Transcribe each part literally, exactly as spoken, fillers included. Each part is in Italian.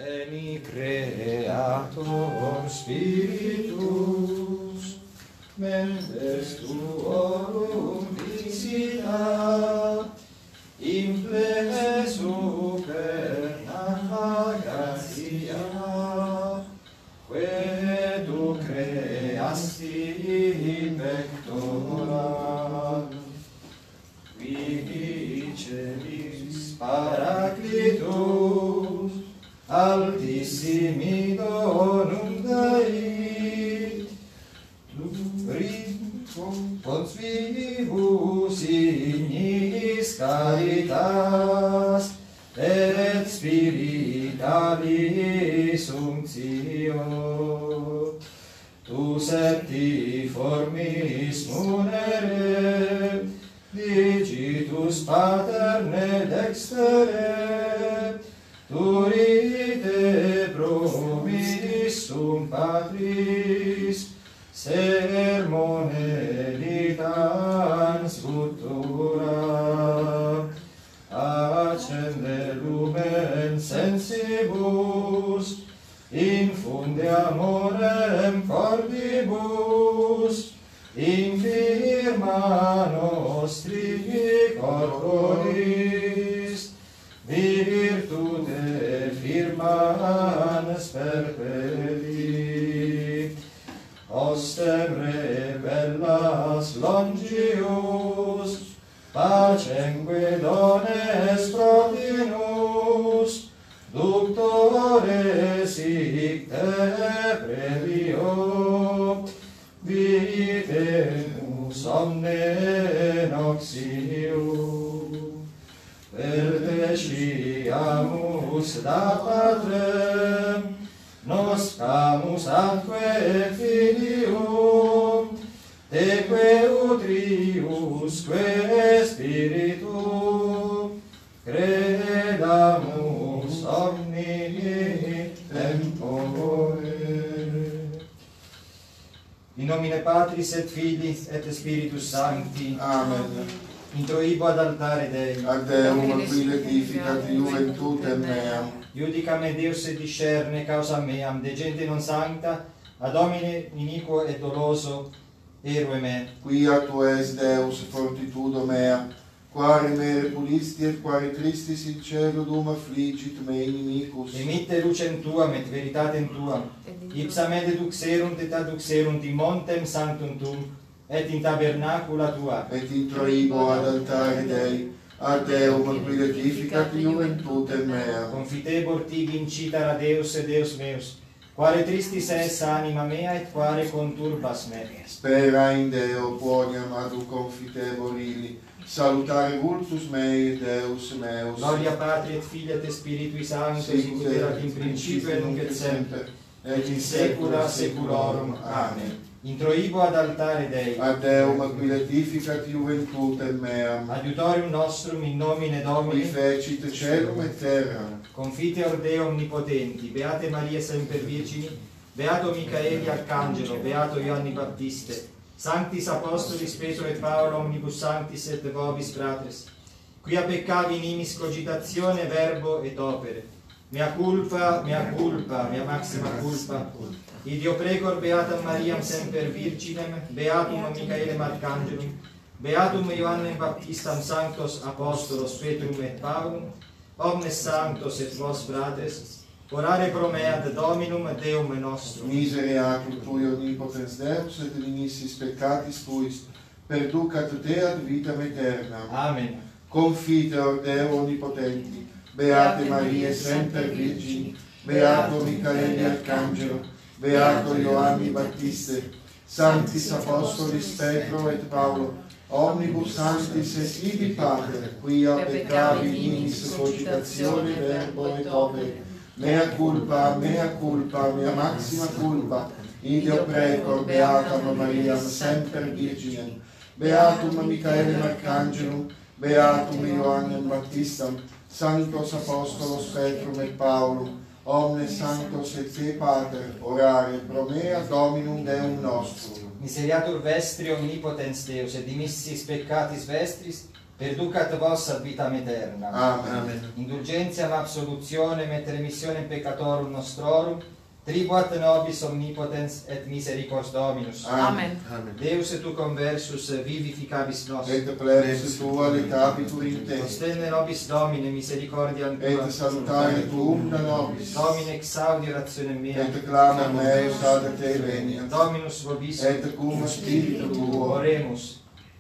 Veni Creator Spiritus, mentes tuorum visitat, in plene superna gratia, que tu creasti pectora, qui dicevis Paraclitus, altissimi donum Dei, Pons vivus ignis caritas, et spiritualis unctio. Tu septiformis munere, digitus paterne dextere, turite promis sum patris, sermone litans futura. Accende lumen sensibus, infunde amorem cordibus, infirma nostri corporis, virtute firmans perpelli. Ostem rebellas longius, pacemque dones protinus, ductore sic te previo, vitemus omne noxiu. Perveciamus da Patrem, noscamus atque Filium, teque utriusque Spiritu, credamus omni tempore. In nomine Patris et Filii et Spiritus Sancti. Amen. Introibo ad altare Dei. Ad Deum qui letificat juventutem meam. Iudica me Deus et discerne causa meam, de gente non sancta, ad homine iniquo et doloso, erue me. Quia tu es Deus fortitudo mea, quare me repulisti et quare tristis in cielo dum affligit me inimicus. Emitte lucem tuam et veritatem tuam, ipsa me deduxerunt et adduxerunt in montem sanctum tuum, et in tabernacula tua. Et introibo ad altare Dei, ad Deum qui letificat juventutem mea. Confitebor tibi incitara Deus e Deus meus, quare tristis es anima mea et quare conturbas me. Spera in Deo quoniam ad confitebor illi, salutare vultus mei Deus meus. Gloria Patri et Filii et Spiritui Sancto, sic ut erat in principio et nunc et semper, et in saecula saeculorum. Amen. Introibo ad altare Dei. Ad Deum qui letificat juventutem meam. Adiutorium nostrum in nomine Qui Domini. fecit celum et terra. Confiteor Deo omnipotenti, Beate Maria Semper Virgini, Beato Micaeli Arcangelo, Beato Ioanni Baptiste, Sanctis Apostolis Petro et Paolo, omnibus sanctis et vobis fratres, quia peccavi inimis cogitatione, verbo et opere. Mea culpa, mea culpa, mea maxima culpa. Idio precor Beatam Mariam Semper Virginem, Beatum Micaelem Arcangelum, Beatum Ioannem Baptistam Sanctos Apostolos Petrum et Paulum, omnes sanctos et vos fratres, orare pro me ad Dominum Deum nostrum. Misereatur tui omnipotens Deus et dimissis peccatis tuis, perducat te ad vitam aeternam. Amen. Confiteor Deo omnipotenti, Beate Maria Semper Virgini, Beato Micaeli Arcangelo, Beato Ioanni Baptiste, Sanctis Apostolis Petro et Paolo, omnibus sanctis et ibi Pater, quia peccavi inimis cogitatione, verbo et opere. Mea culpa, mea culpa, mea maxima culpa. Idio precor Beatam Mariam Semper Virginem, Beatum Micaelem Arcangelum, Beatum Ioannem Baptistam, Sanctos Apostolos Petrum et Paulum, omnes sanctos et te Pater, orare pro me ad Dominum Deum nostrum. Miseriatur vestri omnipotens Deus, et dimissis peccatis vestris, perducat vos ad vitam aeterna. Amen. Indulgentiam absolutionem et remissionem peccatorum nostrorum, tribuat nobis omnipotens et misericors Dominus. Amen. Amen. Deus et tu conversus vivificabis nos. Et plebis tua letabitur in te. Sostenne nobis Domine misericordiam tua. Et salutare tuum da nobis. Domine exaudi rationem mea. Et clama meus ad te veniat. Dominus vobiscum. Et cum spiritu tuo. Oremus.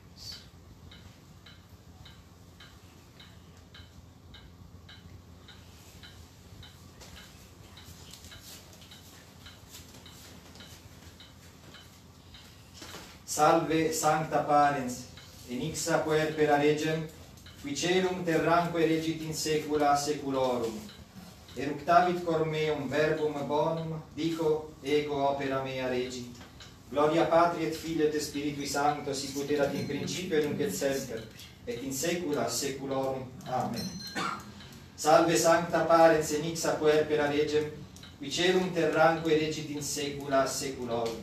Salve Sancta Parens, enixa puerpera regem, qui celum terranque regit in saecula saeculorum. Eructavit cor meum verbum bonum, dico ego opera mea regit. Gloria Patri et Filii et Spiritui Sancto, sicut erat in principio et nunc et semper, et in saecula saeculorum. Amen. Salve Sancta Parens, enixa puerpera regem, qui celum terranque regit in saecula saeculorum.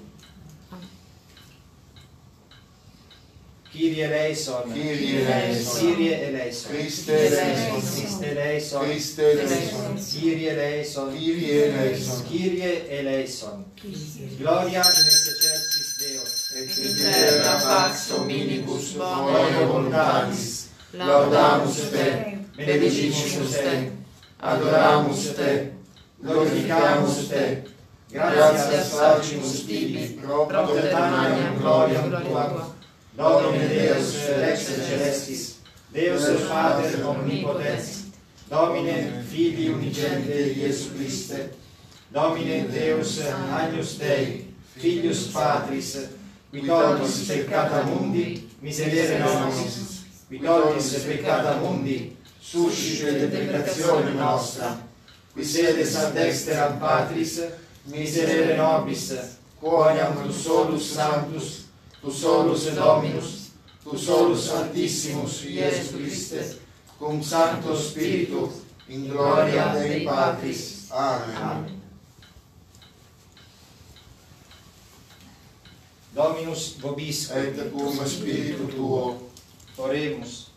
Kyrie eleison, Kyrie eleison, Kyrie eleison, Christe eleison, Christe eleison, Christe eleison, Kyrie eleison, Kyrie eleison, Kyrie eleison. Gloria in excelsis Deo, et In terra pax hominibus bono voluntatis, laudamus te, benedicimus te, adoramus te, glorificamus te, gratias facimus tibi, propter maniam gloriam tua. Domine Deus rex celestis, Deus Pater omnipotens, Domine Filii unigenite Iesu Christe, Domine Deus Agnus Dei, Filius Patris, qui tollis peccata mundi, miserere nobis, qui tollis peccata mundi, suscite deprecazione nostra, qui sedes ad dexteram Patris, miserere nobis, quoniam tu solus sanctus, tu solus Dominus, tu solus Altissimus Iesu Christe, cum Sancto Spiritu, in gloria Dei Patris. Amen. Amen. Dominus vobiscum. Et cum spiritu tuo. Oremus.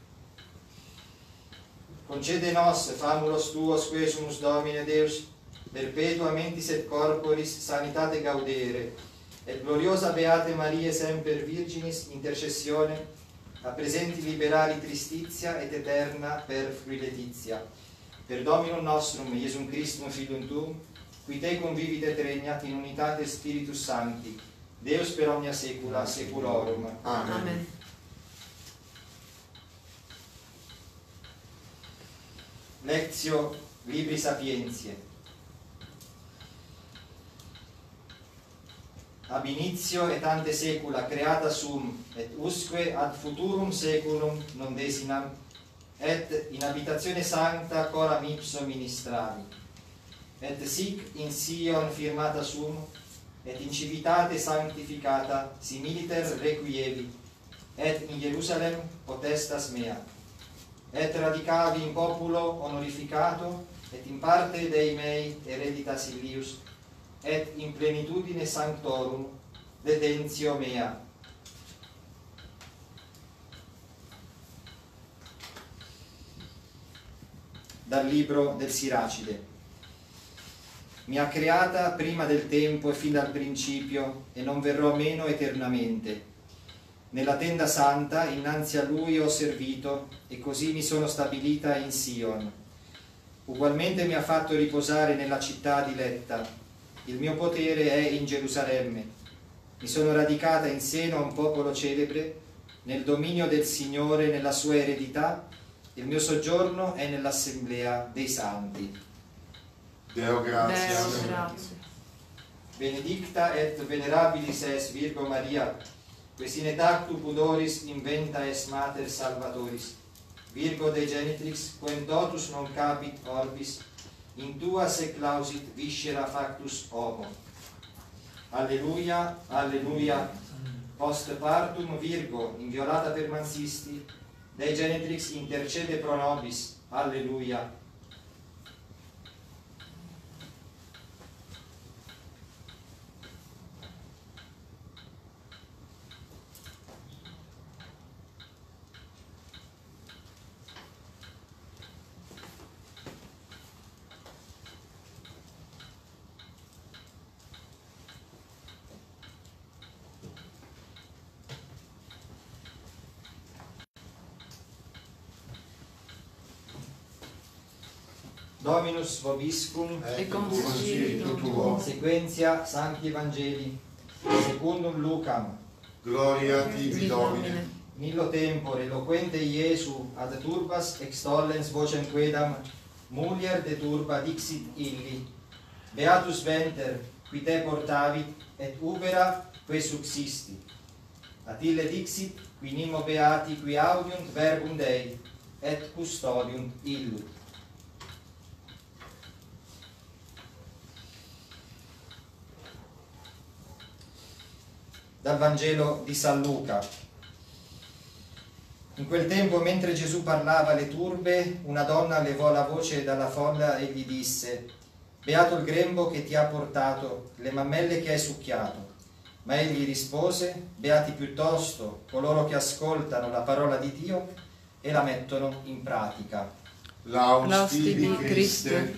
Concede nos, famulos tuos, quesumus Domine Deus, perpetua mentis et corporis sanitate gaudere, et gloriosa Beate Maria semper Virginis intercessione, a presenti liberali tristizia et eterna per fruiletizia. Per Dominum nostrum, Iesum Christum Filium tuum, qui te convivit et regnat in unitate Spiritus Sancti, Deus per omnia saecula saeculorum. Amen. Amen. Lectio Libri Sapientiae. Ab initio et ante saecula creata sum, et usque ad futurum saeculum non desinam, et in habitatione sancta coram ipso ministravi. Et sic in Sion firmata sum, et in civitate sanctificata similiter requievi, et in Jerusalem potestas mea. Et radicavi in populo honorificato, et in parte Dei mei hereditas illius, et in plenitudine sanctorum detentio mea. Dal libro del Siracide. Mi ha creata prima del tempo e fin dal principio, e non verrò meno eternamente. Nella tenda santa innanzi a Lui ho servito, e così mi sono stabilita in Sion. Ugualmente mi ha fatto riposare nella città diletta. Il mio potere è in Gerusalemme. Mi sono radicata in seno a un popolo celebre, nel dominio del Signore, nella sua eredità. Il mio soggiorno è nell'assemblea dei santi. Deo gratias. Deo grazie. Benedicta et venerabilis es Virgo Maria, quis in etactu pudoris inventa es mater salvatoris. Virgo de genitrix, quem totus non capit orbis, in tua se clausit viscera factus homo. Alleluia, alleluia. Post partum Virgo, inviolata per mansisti, Dei genitrix intercede pro nobis. Alleluia. Dominus vobiscum, e con spiritu tuo. sequentia Sancti Evangeli, secundum Lucam. Gloria a tibi, Domine. Nillo tempore eloquente Iesu ad turbas extollens vocem quedam, mulier de turba dixit illi, beatus venter, qui te portavit, et ubera que subsisti. At ille dixit, qui nimo beati, qui audiunt verbum Dei, et custodiunt illud. Dal Vangelo di San Luca. In quel tempo, mentre Gesù parlava alle turbe, una donna levò la voce dalla folla e gli disse: beato il grembo che ti ha portato, le mammelle che hai succhiato. Ma egli rispose: beati piuttosto coloro che ascoltano la parola di Dio e la mettono in pratica. Laus tibi, Christe.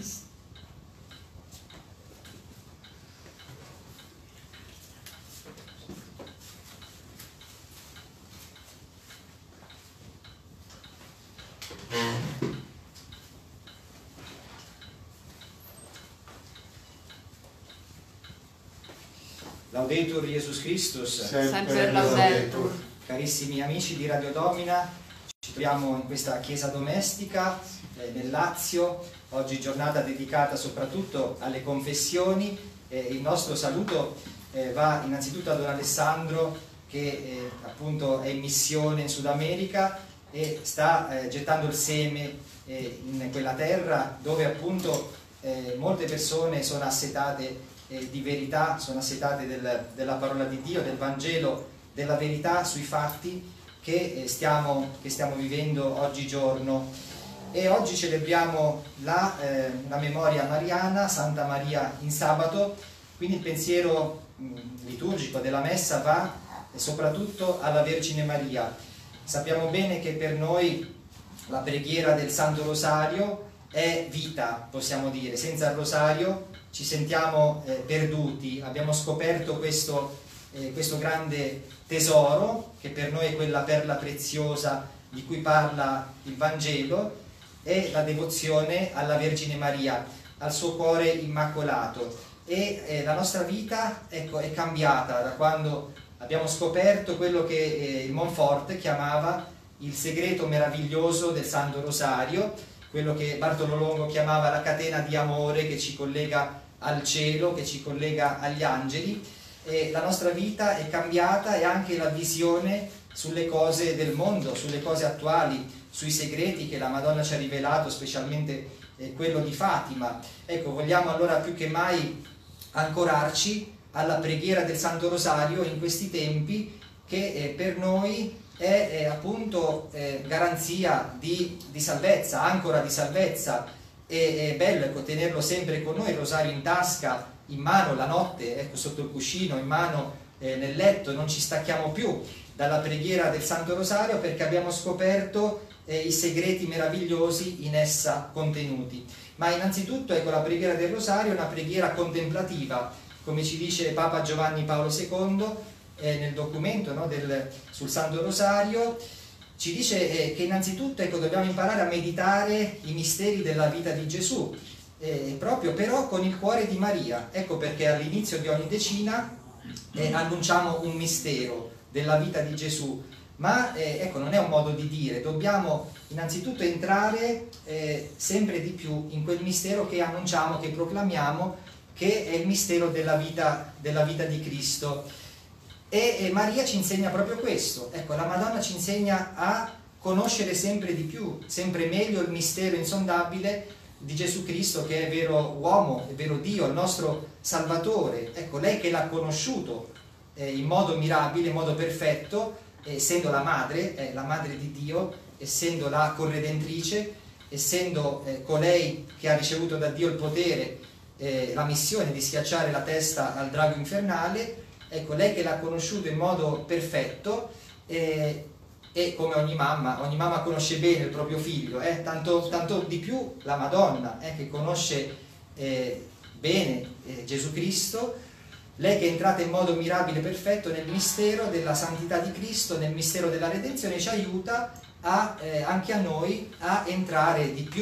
Laudetur Jesus Christus. Sempre laudetur. Carissimi amici di Radio Domina, ci troviamo in questa chiesa domestica eh, nel Lazio, oggi giornata dedicata soprattutto alle confessioni. Eh, il nostro saluto eh, va innanzitutto a Don Alessandro, che eh, appunto è in missione in Sud America e sta eh, gettando il seme eh, in quella terra dove appunto eh, molte persone sono assetate eh, di verità, sono assetate del, della parola di Dio, del Vangelo, della verità sui fatti che, eh, stiamo, che stiamo vivendo oggigiorno. E oggi celebriamo la, eh, la memoria mariana, Santa Maria in sabato, quindi il pensiero mh, liturgico della messa va eh, soprattutto alla Vergine Maria. Sappiamo bene che per noi la preghiera del Santo Rosario è vita, possiamo dire. Senza il Rosario ci sentiamo eh, perduti. Abbiamo scoperto questo, eh, questo grande tesoro, che per noi è quella perla preziosa di cui parla il Vangelo, è la devozione alla Vergine Maria, al suo cuore immacolato. E eh, la nostra vita, ecco, è cambiata da quando abbiamo scoperto quello che eh, il Monfort chiamava il segreto meraviglioso del Santo Rosario, quello che Bartolo Longo chiamava la catena di amore che ci collega al cielo, che ci collega agli angeli. E la nostra vita è cambiata, e anche la visione sulle cose del mondo, sulle cose attuali, sui segreti che la Madonna ci ha rivelato, specialmente eh, quello di Fatima. Ecco, vogliamo allora più che mai ancorarci alla preghiera del Santo Rosario in questi tempi, che eh, per noi è eh, appunto eh, garanzia di, di salvezza, ancora di salvezza. E, è bello, ecco, tenerlo sempre con noi, il rosario in tasca, in mano la notte, ecco, sotto il cuscino, in mano eh, nel letto. Non ci stacchiamo più dalla preghiera del Santo Rosario, perché abbiamo scoperto eh, i segreti meravigliosi in essa contenuti. Ma innanzitutto, ecco, la preghiera del Rosario è una preghiera contemplativa, come ci dice Papa Giovanni Paolo secondo eh, nel documento, no, del, sul Santo Rosario. Ci dice eh, che innanzitutto, ecco, dobbiamo imparare a meditare i misteri della vita di Gesù, eh, proprio però con il cuore di Maria. Ecco perché all'inizio di ogni decina eh, annunciamo un mistero della vita di Gesù. Ma eh, ecco, non è un modo di dire, dobbiamo innanzitutto entrare eh, sempre di più in quel mistero che annunciamo, che proclamiamo, che è il mistero della vita, della vita di Cristo. E, e Maria ci insegna proprio questo. Ecco, la Madonna ci insegna a conoscere sempre di più, sempre meglio il mistero insondabile di Gesù Cristo, che è vero uomo, è vero Dio, il nostro Salvatore. Ecco, lei che l'ha conosciuto eh, in modo mirabile, in modo perfetto, essendo la madre, eh, la madre di Dio, essendo la corredentrice, essendo eh, colei che ha ricevuto da Dio il potere, eh, la missione di schiacciare la testa al drago infernale. Ecco, lei che l'ha conosciuto in modo perfetto, eh, e come ogni mamma, ogni mamma conosce bene il proprio figlio, eh, tanto, tanto di più la Madonna, eh, che conosce eh, bene eh, Gesù Cristo. Lei che è entrata in modo mirabile e perfetto nel mistero della santità di Cristo, nel mistero della redenzione, ci aiuta a, eh, anche a noi a entrare di più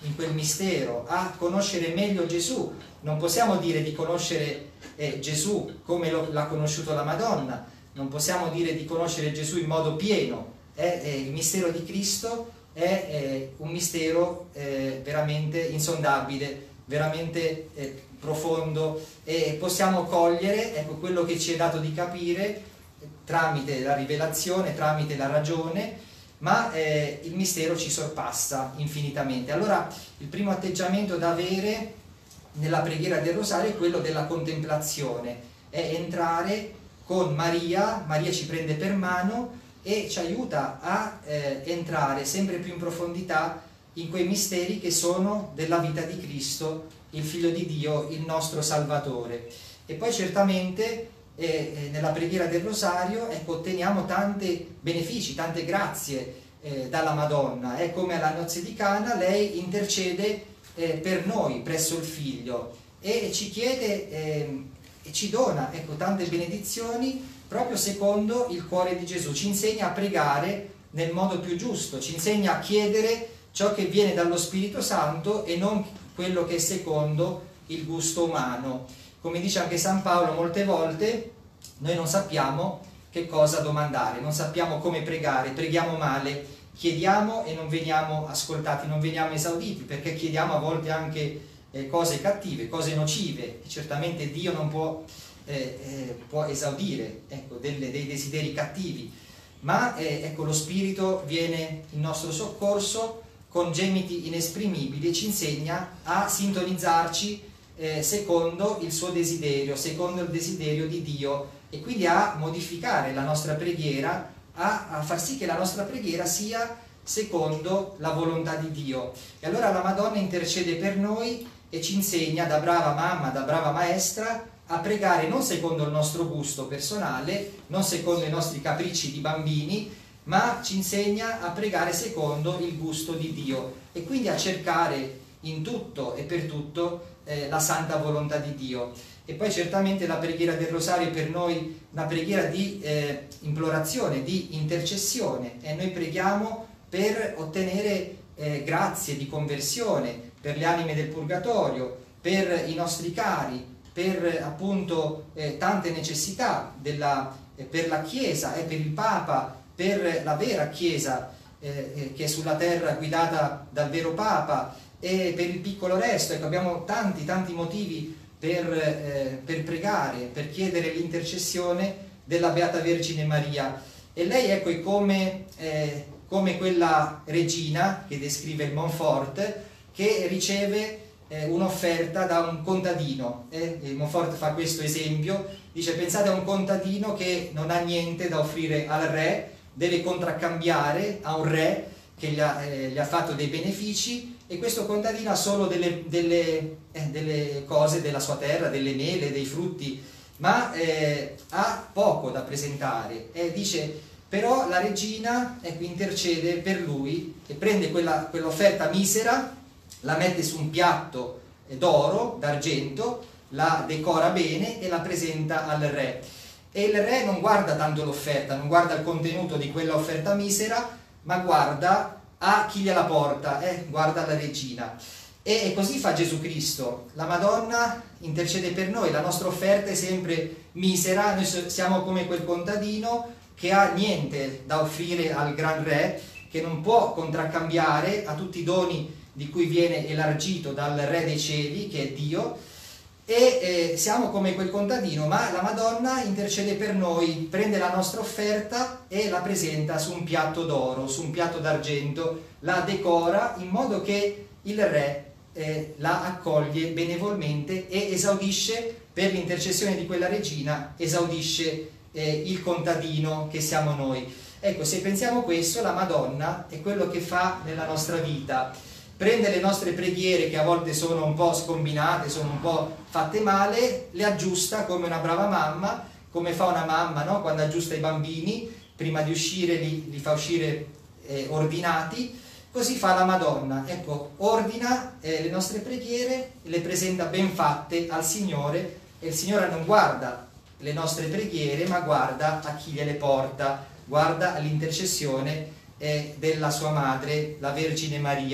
in quel mistero, a conoscere meglio Gesù. Non possiamo dire di conoscere eh, Gesù come l'ha conosciuto la Madonna, non possiamo dire di conoscere Gesù in modo pieno. È, è il mistero di Cristo è, è un mistero eh, veramente insondabile, veramente eh, profondo, e possiamo cogliere, ecco, quello che ci è dato di capire tramite la rivelazione, tramite la ragione, ma eh, il mistero ci sorpassa infinitamente. Allora il primo atteggiamento da avere nella preghiera del rosario è quello della contemplazione, è entrare con Maria. Maria ci prende per mano e ci aiuta a eh, entrare sempre più in profondità in quei misteri che sono della vita di Cristo, il Figlio di Dio, il nostro Salvatore. E poi certamente eh, nella preghiera del rosario, ecco, otteniamo tanti benefici, tante grazie eh, dalla Madonna. È come alla nozze di Cana, lei intercede eh, per noi presso il Figlio e ci chiede eh, e ci dona, ecco, tante benedizioni proprio secondo il cuore di Gesù. Ci insegna a pregare nel modo più giusto, ci insegna a chiedere ciò che viene dallo Spirito Santo e non quello che è secondo il gusto umano. Come dice anche San Paolo, molte volte noi non sappiamo che cosa domandare, non sappiamo come pregare, preghiamo male, chiediamo e non veniamo ascoltati, non veniamo esauditi, perché chiediamo a volte anche eh, cose cattive, cose nocive, e certamente Dio non può, eh, eh, può esaudire, ecco, delle, dei desideri cattivi, ma eh, ecco, lo Spirito viene in nostro soccorso con gemiti inesprimibili e ci insegna a sintonizzarci eh, secondo il suo desiderio, secondo il desiderio di Dio, e quindi a modificare la nostra preghiera, a, a far sì che la nostra preghiera sia secondo la volontà di Dio. E allora la Madonna intercede per noi e ci insegna, da brava mamma, da brava maestra, a pregare non secondo il nostro gusto personale, non secondo i nostri capricci di bambini, ma ci insegna a pregare secondo il gusto di Dio e quindi a cercare in tutto e per tutto eh, la santa volontà di Dio. E poi certamente la preghiera del rosario è per noi una preghiera di eh, implorazione, di intercessione, e noi preghiamo per ottenere eh, grazie di conversione per le anime del purgatorio, per i nostri cari, per appunto eh, tante necessità della, eh, per la Chiesa e eh, per il Papa, per la vera Chiesa eh, eh, che è sulla terra guidata dal vero Papa, e per il piccolo resto. Ecco, abbiamo tanti tanti motivi per, eh, per pregare, per chiedere l'intercessione della Beata Vergine Maria. E lei, ecco, è come, eh, come quella regina che descrive il Montfort, che riceve eh, un'offerta da un contadino. Eh? Il Montfort fa questo esempio, dice: pensate a un contadino che non ha niente da offrire al re, deve contraccambiare a un re che gli ha, eh, gli ha fatto dei benefici, e questo contadino ha solo delle, delle, eh, delle cose della sua terra, delle mele, dei frutti, ma eh, ha poco da presentare. E dice, però la regina, ecco, intercede per lui e prende quella, quell'offerta misera, la mette su un piatto d'oro, d'argento, la decora bene e la presenta al re. E il re non guarda tanto l'offerta, non guarda il contenuto di quella offerta misera, ma guarda a chi gliela porta, eh? guarda la regina. E, e così fa Gesù Cristo. La Madonna intercede per noi, la nostra offerta è sempre misera, noi siamo come quel contadino che ha niente da offrire al gran re, che non può contraccambiare a tutti i doni di cui viene elargito dal Re dei Cieli, che è Dio, e eh, siamo come quel contadino, ma la Madonna intercede per noi, prende la nostra offerta e la presenta su un piatto d'oro, su un piatto d'argento, la decora in modo che il Re eh, la accoglie benevolmente e esaudisce, per l'intercessione di quella regina, esaudisce eh, il contadino che siamo noi. Ecco, se pensiamo questo, la Madonna è quello che fa nella nostra vita. Prende le nostre preghiere, che a volte sono un po' scombinate, sono un po' fatte male, le aggiusta come una brava mamma, come fa una mamma, no? Quando aggiusta i bambini, prima di uscire li, li fa uscire eh, ordinati. Così fa la Madonna, ecco, ordina eh, le nostre preghiere, le presenta ben fatte al Signore, e il Signore non guarda le nostre preghiere, ma guarda a chi gliele porta, guarda all'intercessione eh, della sua madre, la Vergine Maria.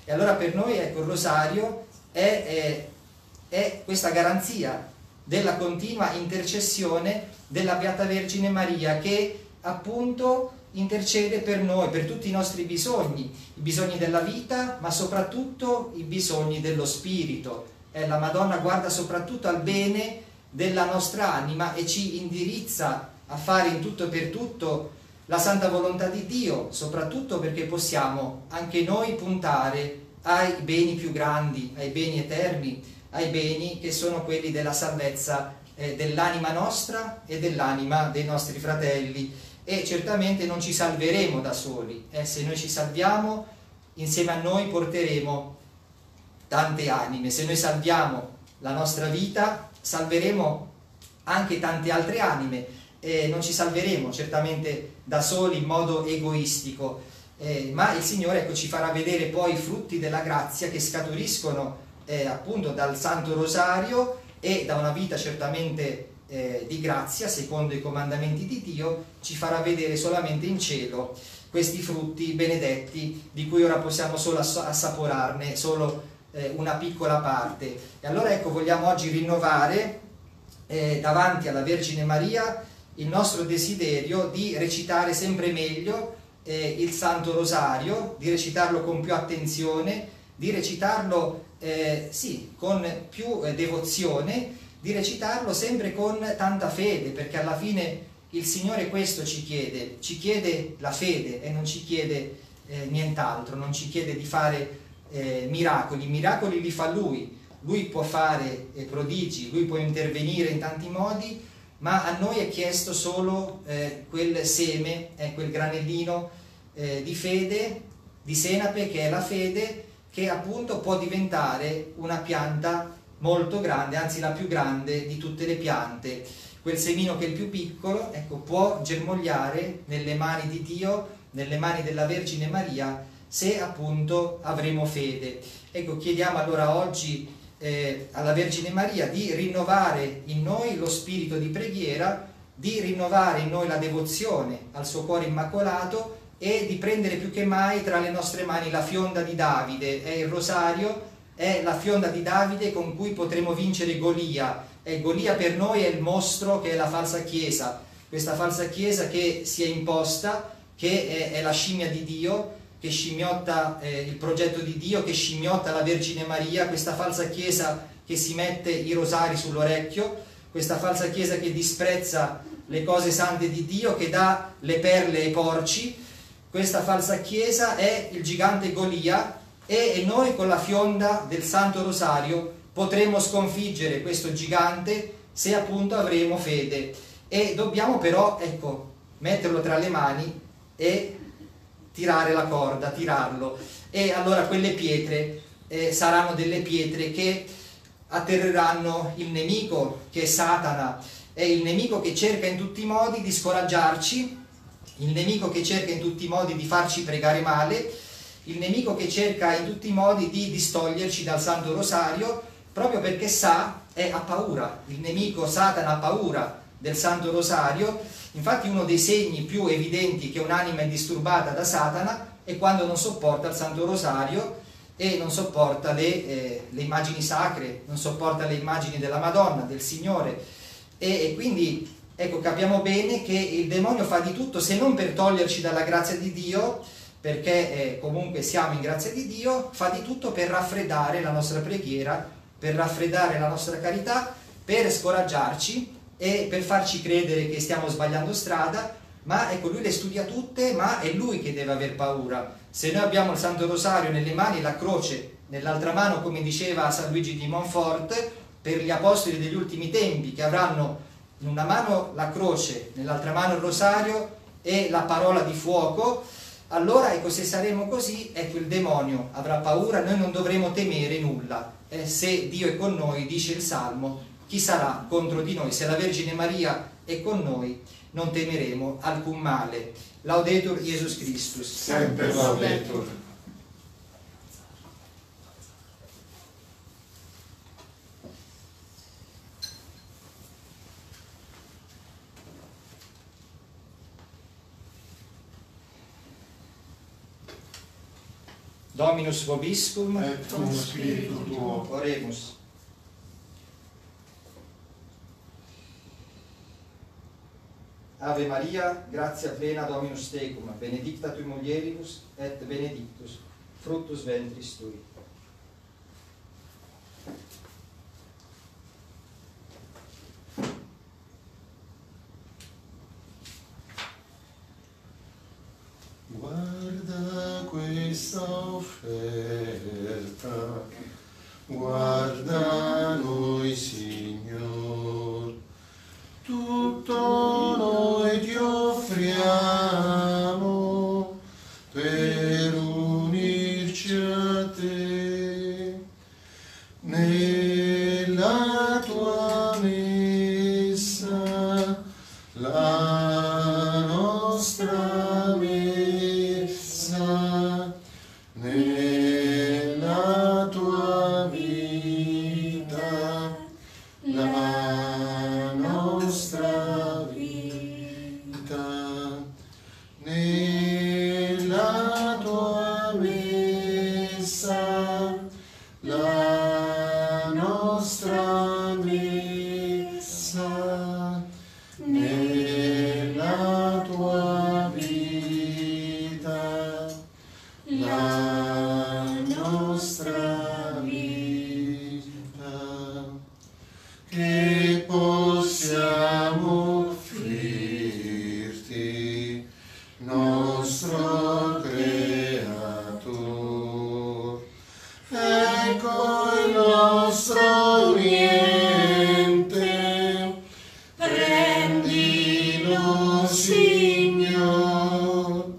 E allora per noi, ecco, il rosario è, è, è questa garanzia della continua intercessione della Beata Vergine Maria, che appunto intercede per noi, per tutti i nostri bisogni, i bisogni della vita, ma soprattutto i bisogni dello spirito. Eh, la Madonna guarda soprattutto al bene della nostra anima e ci indirizza a fare in tutto e per tutto la santa volontà di Dio, soprattutto perché possiamo anche noi puntare ai beni più grandi, ai beni eterni, ai beni che sono quelli della salvezza eh, dell'anima nostra e dell'anima dei nostri fratelli. E certamente non ci salveremo da soli, eh, se noi ci salviamo, insieme a noi porteremo tante anime. Se noi salviamo la nostra vita, salveremo anche tante altre anime, e non ci salveremo certamente da soli in modo egoistico, eh, ma il Signore, ecco, ci farà vedere poi i frutti della grazia che scaturiscono eh, appunto dal Santo Rosario e da una vita certamente eh, di grazia secondo i comandamenti di Dio. Ci farà vedere solamente in cielo questi frutti benedetti di cui ora possiamo solo assaporarne solo eh, una piccola parte. E allora, ecco, vogliamo oggi rinnovare eh, davanti alla Vergine Maria il nostro desiderio di recitare sempre meglio eh, il Santo Rosario, di recitarlo con più attenzione, di recitarlo eh, sì, con più eh, devozione, di recitarlo sempre con tanta fede, perché alla fine il Signore questo ci chiede, ci chiede la fede e non ci chiede eh, nient'altro, non ci chiede di fare eh, miracoli. I miracoli li fa Lui, Lui può fare eh, prodigi, Lui può intervenire in tanti modi, ma a noi è chiesto solo eh, quel seme, eh, quel granellino eh, di fede, di senape, che è la fede, che appunto può diventare una pianta molto grande, anzi la più grande di tutte le piante. Quel semino che è il più piccolo, ecco, può germogliare nelle mani di Dio, nelle mani della Vergine Maria, se appunto avremo fede. Ecco, chiediamo allora oggi eh, alla Vergine Maria di rinnovare in noi lo spirito di preghiera, di rinnovare in noi la devozione al suo cuore immacolato e di prendere più che mai tra le nostre mani la fionda di Davide. È il rosario, è la fionda di Davide con cui potremo vincere Golia. E Golia per noi è il mostro che è la falsa chiesa, questa falsa chiesa che si è imposta, che è, è la scimmia di Dio, che scimmiotta eh, il progetto di Dio, che scimmiotta la Vergine Maria, questa falsa chiesa che si mette i rosari sull'orecchio, questa falsa chiesa che disprezza le cose sante di Dio, che dà le perle ai porci. Questa falsa chiesa è il gigante Golia, e, e noi con la fionda del Santo Rosario potremo sconfiggere questo gigante se appunto avremo fede. E dobbiamo però, ecco, metterlo tra le mani e tirare la corda, tirarlo. E allora quelle pietre eh, saranno delle pietre che atterreranno il nemico, che è Satana, è il nemico che cerca in tutti i modi di scoraggiarci, il nemico che cerca in tutti i modi di farci pregare male, il nemico che cerca in tutti i modi di distoglierci dal Santo Rosario, proprio perché sa, è, ha paura. Il nemico Satana ha paura del Santo Rosario. Infatti uno dei segni più evidenti che un'anima è disturbata da Satana è quando non sopporta il Santo Rosario e non sopporta le, eh, le immagini sacre, non sopporta le immagini della Madonna, del Signore. E, e quindi, ecco, capiamo bene che il demonio fa di tutto, se non per toglierci dalla grazia di Dio, perché eh, comunque siamo in grazia di Dio, fa di tutto per raffreddare la nostra preghiera, per raffreddare la nostra carità, per scoraggiarci e per farci credere che stiamo sbagliando strada. Ma ecco, lui le studia tutte, ma è lui che deve aver paura. Se noi abbiamo il Santo Rosario nelle mani e la croce nell'altra mano, come diceva San Luigi di Montfort, per gli apostoli degli ultimi tempi, che avranno in una mano la croce, nell'altra mano il rosario e la parola di fuoco, allora ecco, se saremo così, ecco, il demonio avrà paura, noi non dovremo temere nulla. Eh, se Dio è con noi, dice il Salmo, chi sarà contro di noi? Se la Vergine Maria è con noi, non temeremo alcun male. Laudetur Jesus Christus. Sempre laudetur. Dominus vobiscum, et cum spiritu tuo. Oremus. Ave Maria, gratia plena Dominus tecum, benedicta tui mulieribus, et benedictus fructus ventris tui. Guarda questa offerta, guarda noi, Signor, tutto noi ti offriamo per unirci a te nella tua messa, la nostra messa, nella tua vita, la nostra vita, nella tua messa, la nostra messa, nella tua vita, la nostra vita, che possiamo offrirti, nostro Creator. Ecco il nostro niente, prendilo, Signor,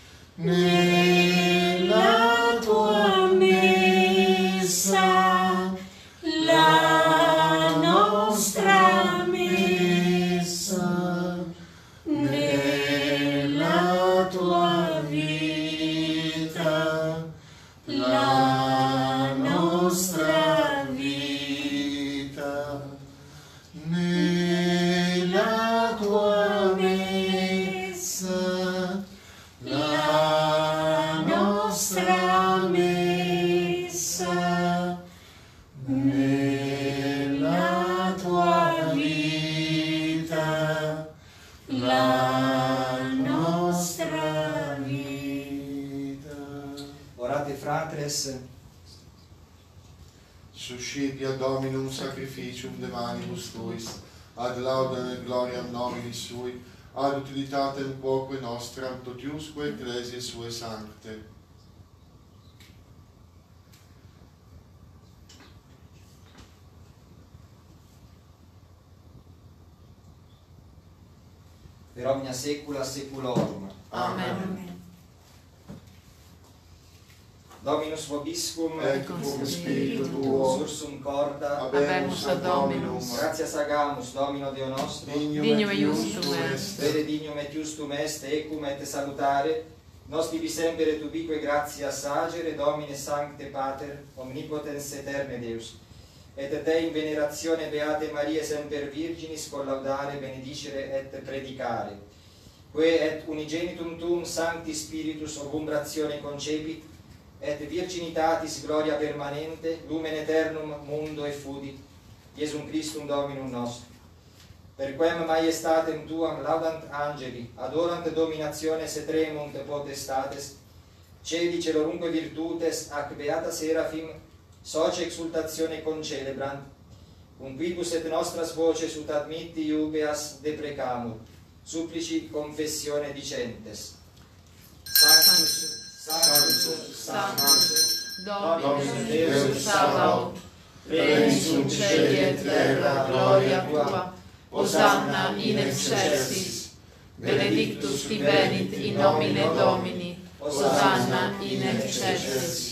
nella tua messa, la nostra messa, nella tua vita, la nostra vita, nella tua messa, la nostra messa, nella tua vita, la nostra vita. Orate fratres, Suscitia Dominum sacrificium de manibus tuis, ad laudem et gloriam nominis sui, ad utilitatem quoque nostram totiusque ecclesiae sue sancte. per omnia saecula saeculorum. Amen. Dominus vobiscum, Et cum spiritu tuo, sursum corda, habemus ad Dominum, gratias agamus, Domino Deo nostro, Dignum et iustum est, vere dignum et iustum est, ecum et salutare, nostri semper et ubique gratias agere, Domine Sancte Pater, omnipotens eterne Deus, et te in venerazione Beate Marie semper Virginis collaudare, benedicere et predicare, que et unigenitum tuum Sancti Spiritus obumbratione concepit, et virginitatis gloria permanente, lumen aeternum mundo effudit, Iesum Christum Dominum nostrum. Per quem maiestatem tuam laudant angeli, adorant dominationes et tremunt potestates, celi celorunque virtutes ac beata Serafim, soce exultatione concelebrant, cum quibus et nostras voces ut admitti iubeas deprecamur, supplici confessione dicentes. Sanctus, Sanctus, Sanctus, Dominus Deus Deus Sabaoth, plenius in cieli et terra gloria tua, Hosanna in excelsis, benedictus qui venit in nomine Domini, Hosanna in excelsis.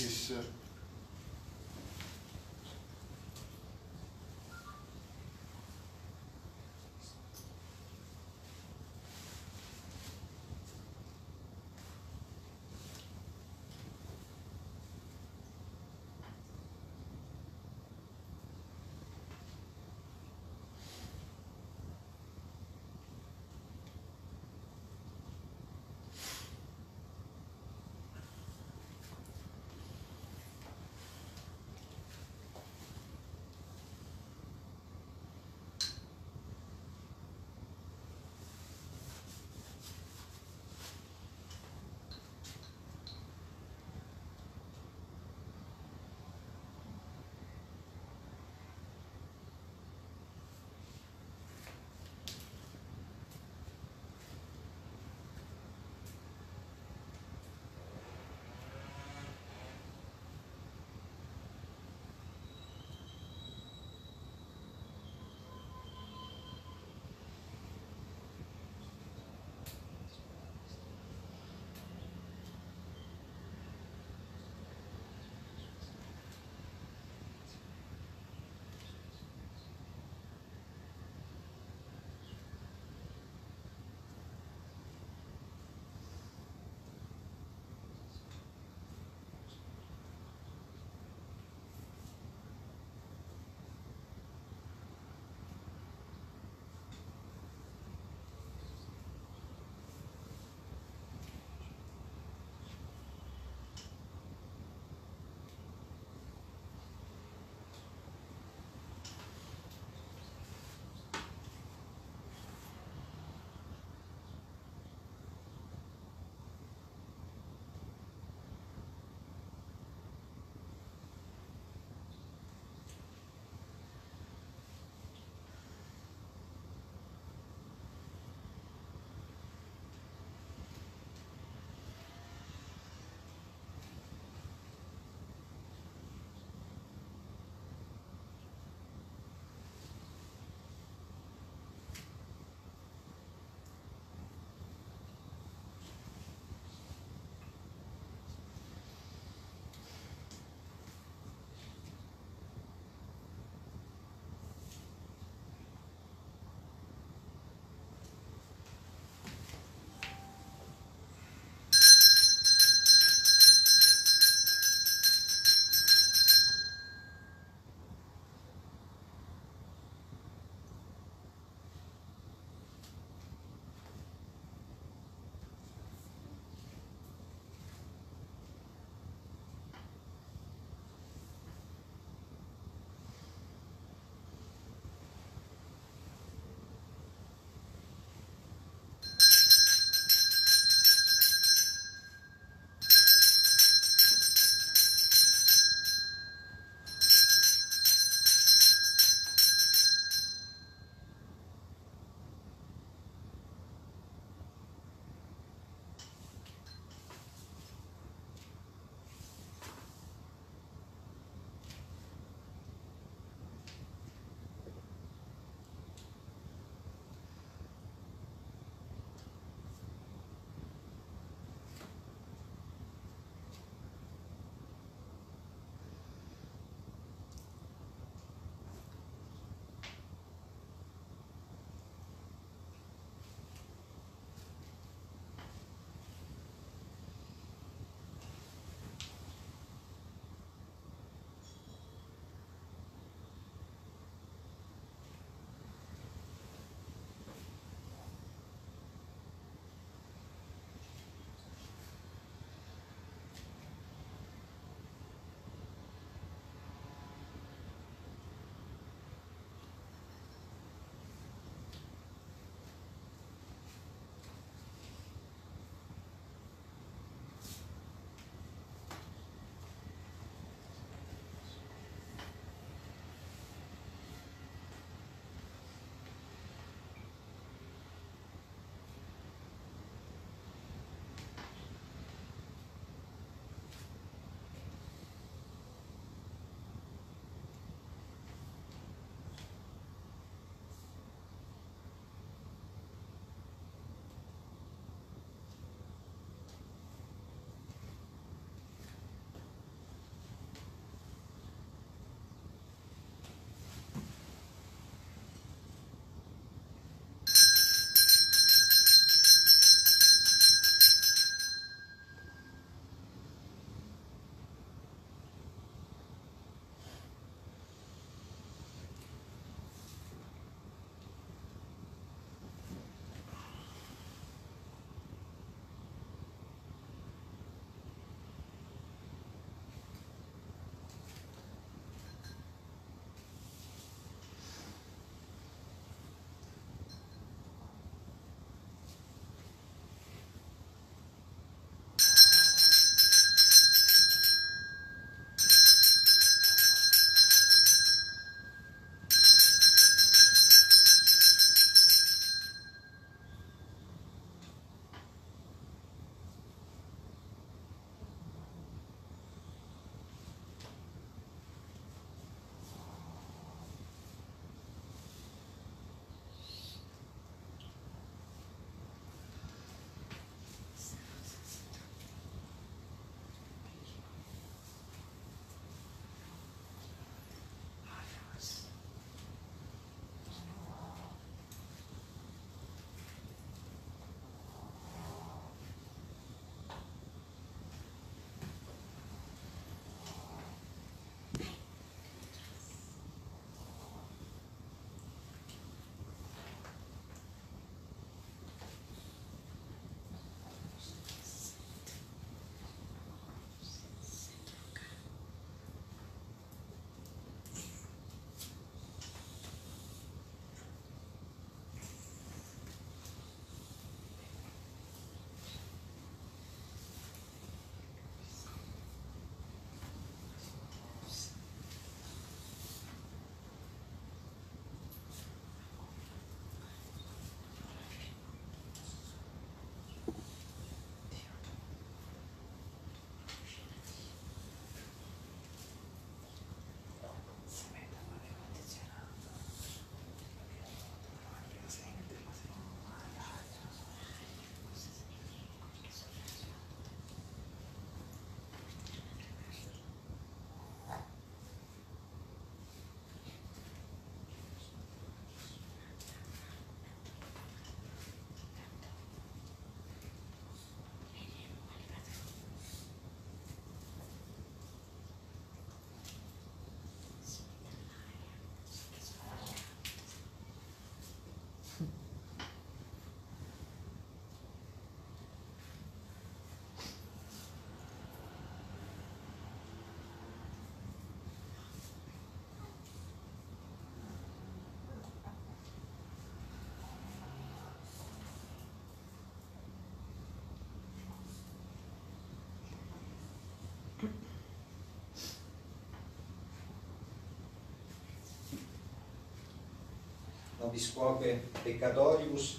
nobis quoque peccatoribus,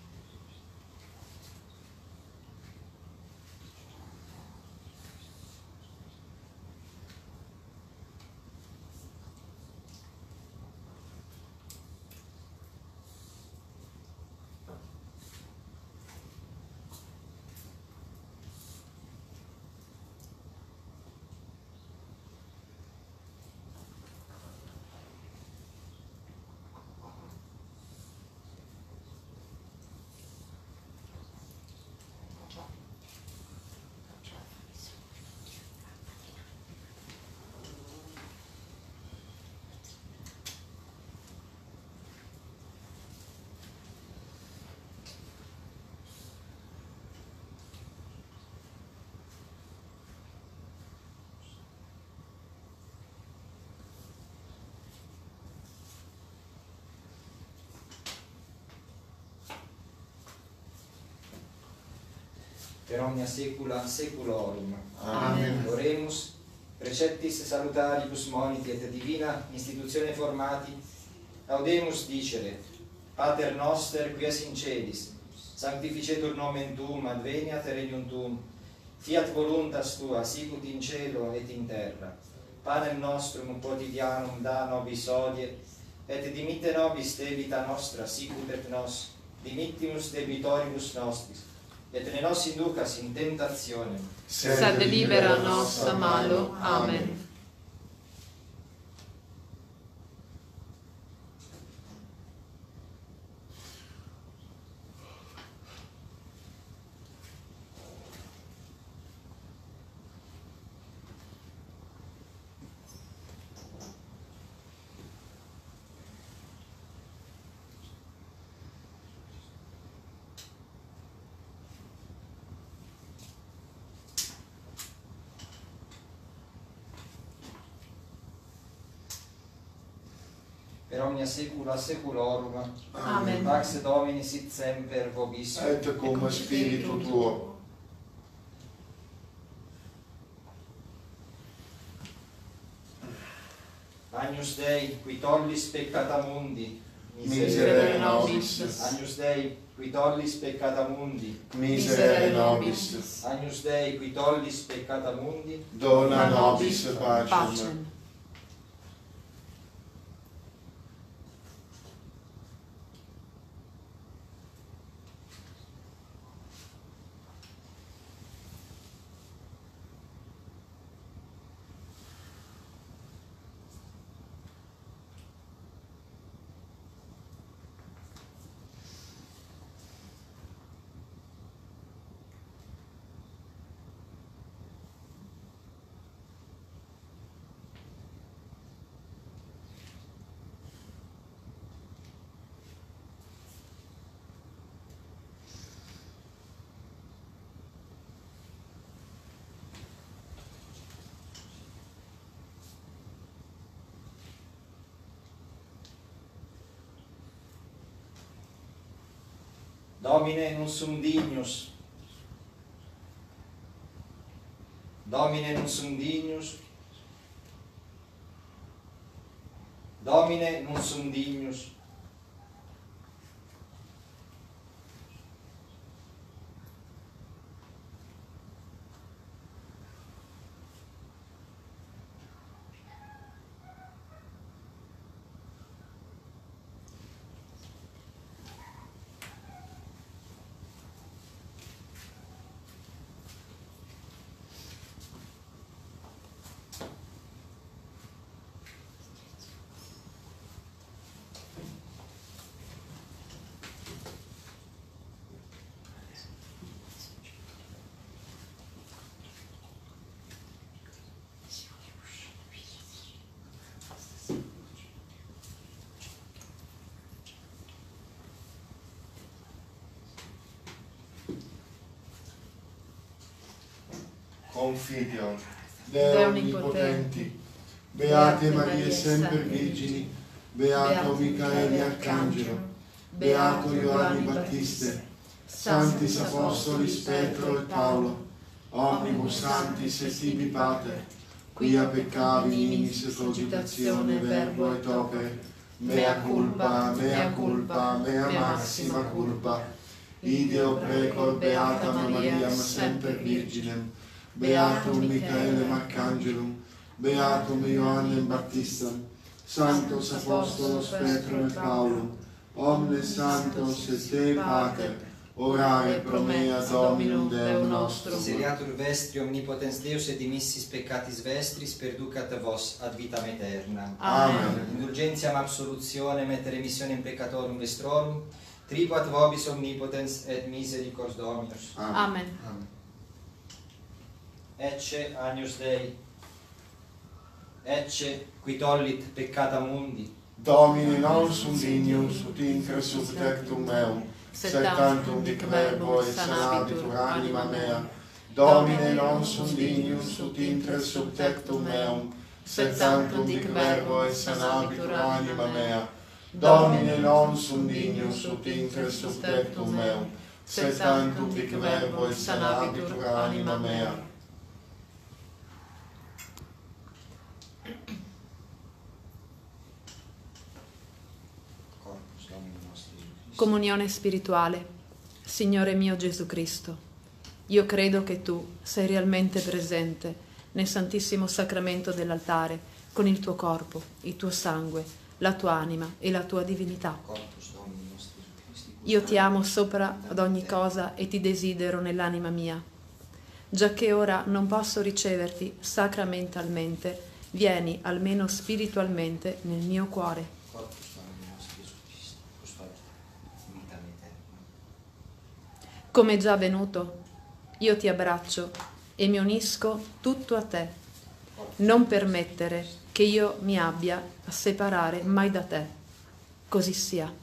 per omnia saecula saeculorum. Amen. Oremus, preceptis salutaribus moniti et divina institutione formati, audemus dicere, Pater noster qui es in celis, sanctificetur nomen tuum, adveniat regnum tuum, fiat voluntas tua, sicut in cielo et in terra. Panem nostrum quotidianum da nobis hodie, et dimitte nobis debita nostra, sicut et nos dimittimus debitoribus nostris, et ne nos inducas in tentationem, sed libera nos a malo. Amen. per omnia saecula saeculorum. Amen. Pax Domini sit semper vobis. Et cum spiritu tuo. Agnus Dei, qui tollis peccata mundi, Miserere nobis. Agnus Dei, qui tollis peccata mundi, Miserere nobis. Agnus Dei, qui tollis peccata mundi, Dona nobis pacem. Pacem. Domine non sum dignus, Domine non sum dignus, Domine non sum dignus, Confidiam, Deo Onnipotenti, Beate Marie Semper Virgini, Beato Micaeli Arcangelo, Beato Ioanni Battiste, Sanctis Apostolis Petro et Paolo, Omnibus Sanctis et Tibi Pater, quia peccavi nimis et cogitatione verbo et opere, mea culpa, mea culpa, mea maxima culpa. Ideo precor beata Maria semper Virginem, beatum Michaelem Archangelum, beatum Ioannem Baptistam, Sanctos Apostolos Petrum et Paulum, omnes santos et te Pater, orare pro mea Dominum Deum nostrum. Seriatur vestri omnipotens Deus et dimissis peccatis vestris perducat vos ad vitam aeterna. Amen. Indulgentiam absolutionem et remissionem peccatorum vestrorum, tribuat vobis omnipotens et misericors Dominus. Amen. Amen. Ecce Agnus Dei, ecce qui tollit peccata mundi. Domine non sunt dignus ut intra sub tectum meum, sed tantum dic verbo et sanabitur anima mea. Domine non sunt dignus ut intra sub tectum meum, sed tantum dic verbo et sanabitur anima mea. Domine non sunt dignus ut intra sub tectum meum, sed tantum dic verbo et sanabitur anima mea. Comunione spirituale. Signore mio Gesù Cristo, io credo che tu sei realmente presente nel Santissimo Sacramento dell'altare con il tuo corpo, il tuo sangue, la tua anima e la tua divinità. Io ti amo sopra ad ogni cosa e ti desidero nell'anima mia. Giacché ora non posso riceverti sacramentalmente, vieni almeno spiritualmente nel mio cuore. Come già avvenuto, io ti abbraccio e mi unisco tutto a te. Non permettere che io mi abbia a separare mai da te. Così sia.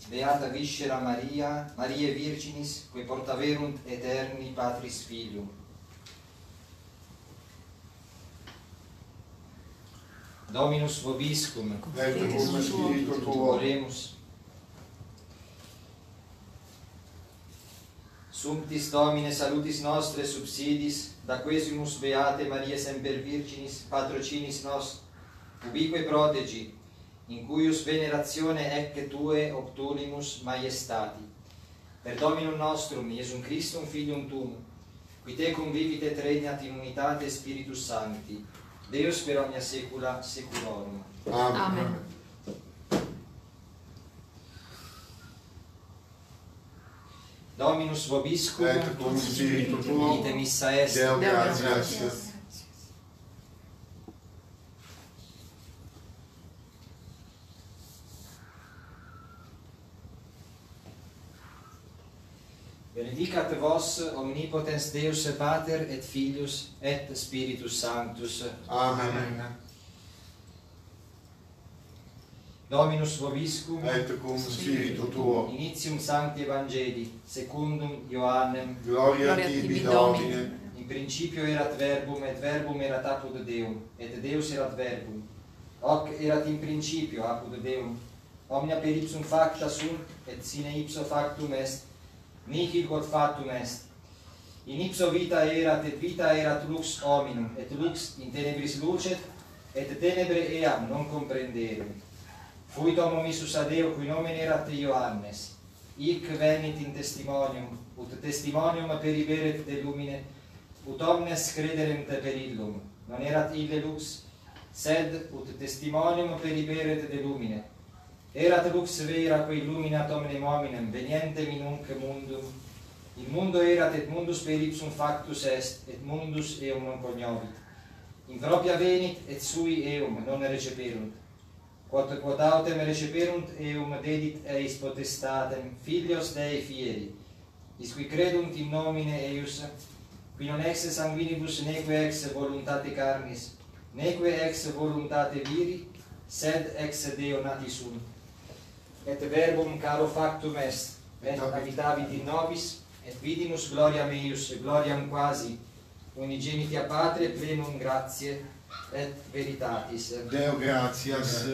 beata viscera Maria, Mariae Virginis, qui portaverunt aeterni Patris Filium. Dominus vobiscum, et cum spiritu tuo, oremus. Sumptis Domine salutis nostre subsidis, da quesimus beate Maria semper Virginis, patrocinis nos, ubique protegi, in cuius veneratione ecce Tue obtulimus maiestati. Per Dominum nostrum, Iesum Christum, Filium Tuum, qui Tecum vivit et regnat in unitate Spiritus Sancti, Deus per omnia saecula saeculorum. Amen. Amen. Dominus vobiscum, Et cum spiritu tuo, venite missa est. Deo Deo gratias. gratias. Benedicat vos omnipotens Deus Pater et Filius et Spiritus Sanctus. Amen. Dominus vobiscum, Et cum spiritu tuo, initium Sancti Evangelii, secundum Ioannem. gloria Gloria tibi tibi, Domine. In principio erat verbum, et verbum erat apud Deum, et Deus erat verbum. Hoc erat in principio apud Deum. Omnia per ipsum facta sunt, et sine ipso factum est. Nihil quod factum est. In ipso vita erat, et vita erat lux hominum, et lux in tenebris lucet, et tenebre eam non comprenderum. Fuit homo missus ad Deo, cui nomen erat Ioannes. Hic venit in testimonium, ut testimonium periberet de lumine, ut omnes crederent per illum. Non erat ille lux, sed ut testimonium periberet de lumine. Erat lux vera qui illuminat omnem hominem, veniente minunc mundum. Il mundo erat et mundus per ipsum factus est, et mundus eum non cognovit. In propria venit, et sui eum non receperunt. Quod quod autem receperunt eum dedit eis potestatem, filios Dei fieri, is qui credunt in nomine eius, qui non ex sanguinibus neque ex voluntate carnis, neque ex voluntate viri, sed ex Deo nati sunt. Et verbum caro factum est, et habitavit in nobis, et vidimus gloriam eius, gloriam quasi, unigeniti a Patre, plenum gratiae et veritatis. Deo gratias.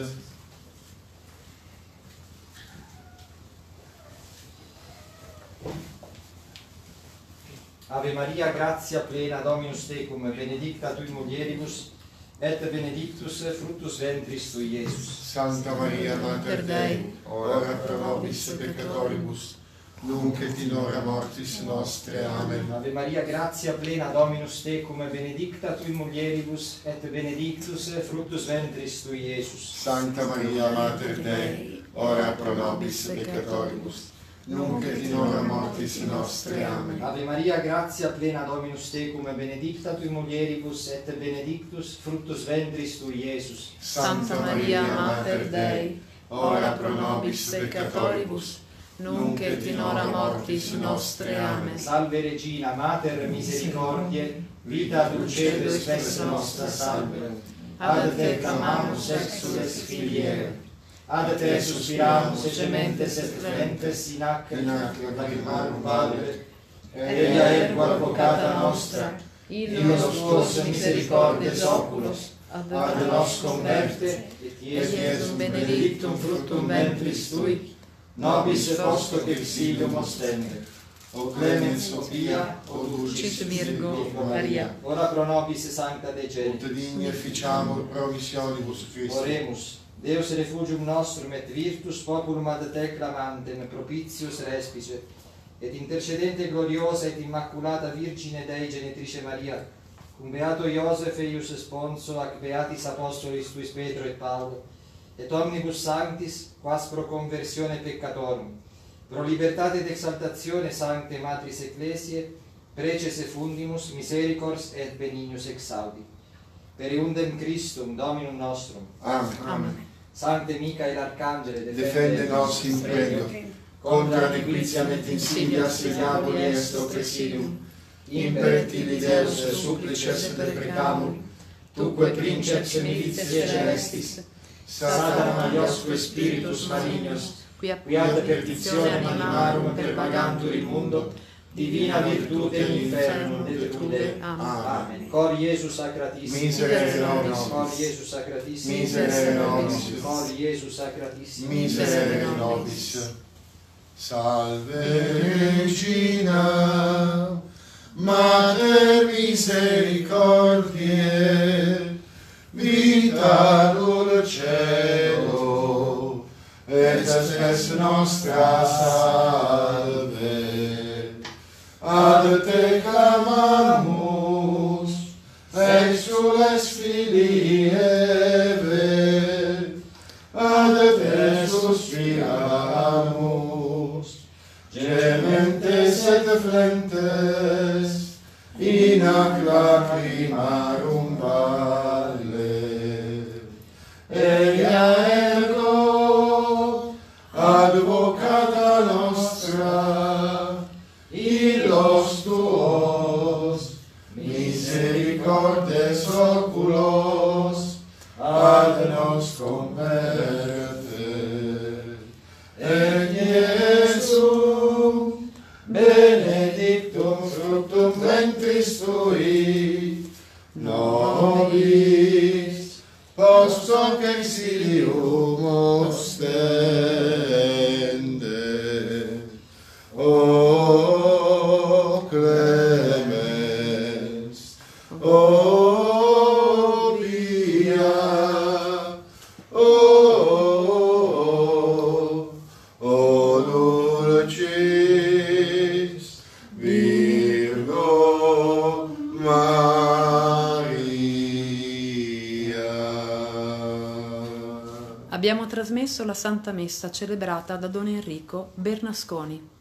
Ave Maria, gratia plena, Dominus tecum, benedicta tui mulieribus, et benedictus fructus ventris tui, Iesus. Santa Maria, Mater Dei, ora pro nobis peccatoribus, nunc et in hora mortis nostre. Amen. Ave Maria, gratia plena, Dominus tecum, benedicta tui mulieribus, et benedictus fructus ventris tui, Iesus. Santa Maria, Mater Dei, ora pro nobis peccatoribus, nunc et in hora mortis nostre. Amen. Ave Maria, gratia plena, Dominus tecum, benedicta tui mulieribus, et benedictus fructus ventris tui, Iesus. Santa Maria, Mater Dei, ora pro nobis peccatoribus, nunc et in hora mortis nostre. Amen. Salve Regina, Mater misericordiae, vita dulcedo spes nostra salve. Ad te clamamus exules filiere, ad te suspiramus sementes et flentes in hac lacrimarum valere, eia ergo advocata nostra, illos tuos misericordes oculos, ad nos converte, et Iesum benedictum fructum ventris tui, nobis posto que exilium ostende. O clemens, o pia, o dulcis Virgo Maria. Ora pro nobis sancta Dei Ut Genitus. digni efficiamur promissionibus Christi. Oremus. Deus refugium nostrum et virtus populum ad te clamantem, propitius respice, et intercedente gloriosa et immaculata Virgine Dei Genitrice Maria, cum beato Iosef eius sponso ac beatis apostolis tuis Petro et Paulo, et omnibus sanctis, quas pro conversione peccatorum, pro libertate et exaltatione sancte Matris Ecclesiae, precese fundimus misericors et benignus exaudi. Per eundem Christum, Dominum nostrum. Amen. Amen. Sancte Micael Arcangele, Defende nos in pregio, contra nequitiam et insidias diaboli est oppressidium, imperet illi Deus supplices deprecamur, tuque princeps militiae celestis, Satan maiosque spiritus malignos, qui ad perdizione animarum pervagantur in mundo, divina virtute in inferno detrude. Amen. Cor Iesu sacratissimo. Miserere nobis. Cor Iesu sacratissimo. Miserere nobis. Cor Iesu sacratissimo. Miserere nobis. Salve Regina, Mater misericordiae, vita dulcedo, et spes nostra salve. Ad te clamamus, exules filii Eve, ad te suspiramus, gementes et flentes, in ac lacrimarum valle. Ea ergo, advocata nostra, illos tuos, misericordes oculos, ad nos converte. Et Iesum, benedictum fructum ventris tui, nobis, post hoc exilium ostende. O clemens, o pia, o, o dulcis Virgo Maria. Abbiamo trasmesso la Santa Messa celebrata da Don Enrico Bernasconi.